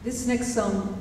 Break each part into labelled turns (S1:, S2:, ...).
S1: This next song,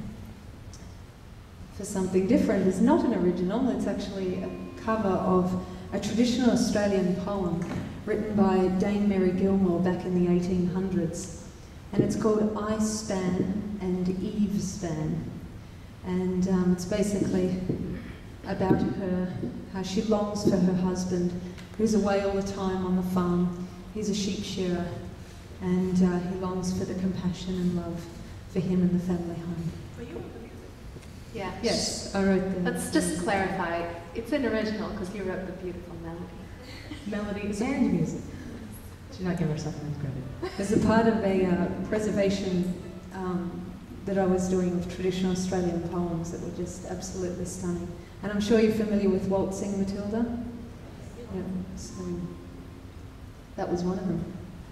S1: for something different, is not an original. It's actually a cover of a traditional Australian poem written by Dame Mary Gilmore back in the 1800s. And it's called I Span and Eve Span. And it's basically about her, how she longs for her husband, who's away all the time on the farm. He's a sheep shearer, and he longs for the compassion and love for him and the family home.
S2: Were you wrote the music? Yeah.
S1: Yes, I wrote the...
S2: Let's just clarify, it's an original because you wrote the beautiful melody.
S3: Melodies and music. Should not give herself enough credit.
S1: As a part of a preservation that I was doing of traditional Australian poems that were just absolutely stunning. And I'm sure you're familiar with Waltzing Matilda? Yeah, so that was one of them.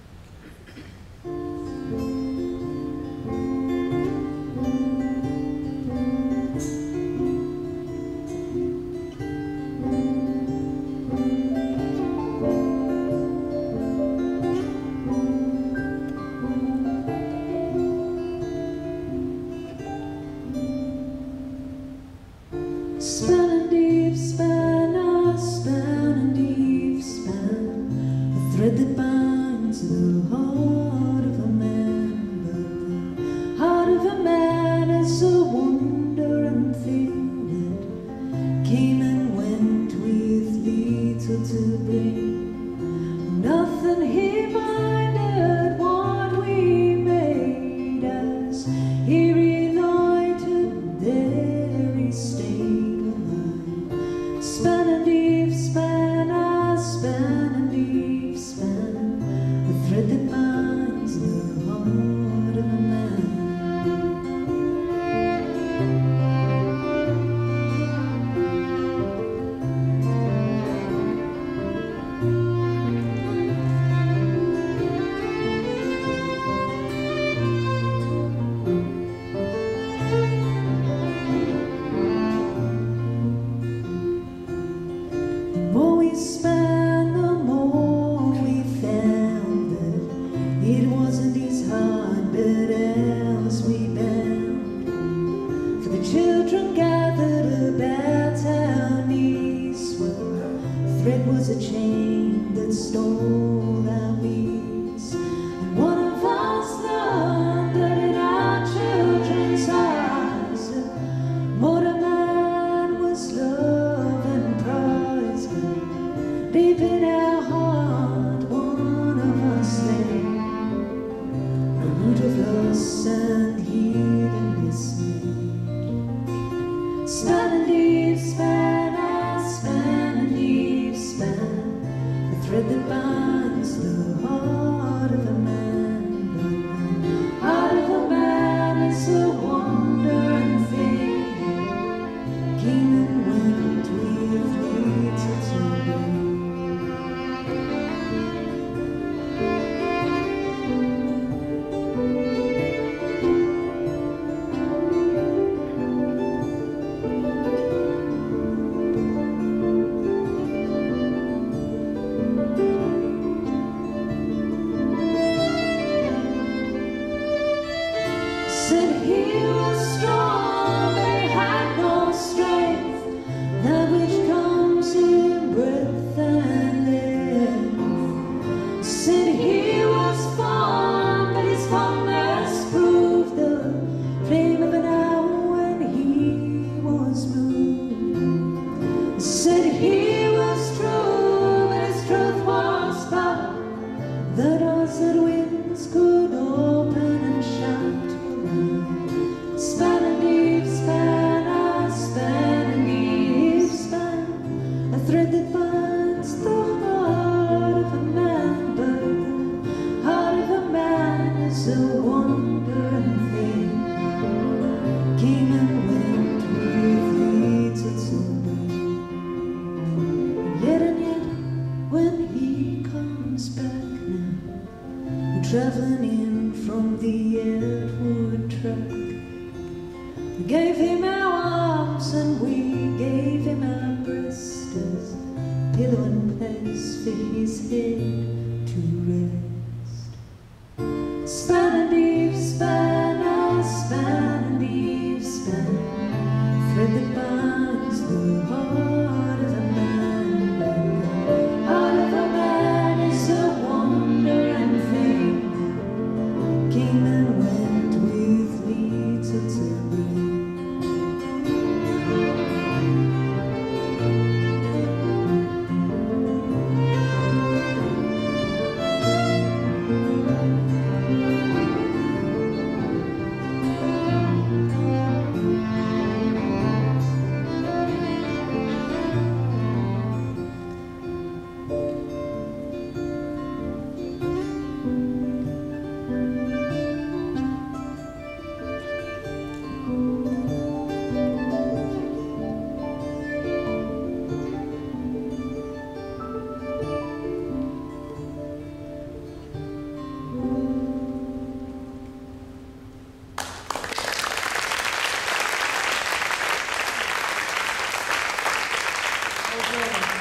S4: Span and Eve span, I span and Eve span, a thread that binds the heart of a man. But the heart of a man is a wandering thing that came and went with little to bring. Nothing he minded what we made as he relighted there he stayed. Span and Eve span, I span and Eve span, the thread that binds the heart of a man. The more we span, the more we found that it wasn't his heart, but ours we bound. For the children gathered about our knees, well, the thread was a chain that stole our knees. And one of us learned that in our children's eyes, more than man was love and prize. But deep in our heart, one of us lay, a root of loss and hiddenness. Span and Eve span, I span and Eve span, the thread that binds the heart of a man. But the heart of a man is a wandering thing, came and went with little to bring. Said he was strong, but he had no strength, that which comes in breath and length. Said he was fond, but his fondness proved the flame of an hour when he was moved. Said he was true, but his truth was power, the doors that winds could open and shut. Span
S2: Yes.